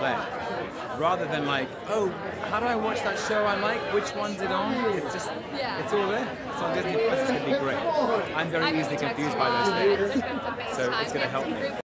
there. Rather than like, oh, how do I watch that show I like? Which one's it on? It's just, it's all there. It's on Disney Plus. It's going to be great. I'm very easily confused by those things. So it's going to help me.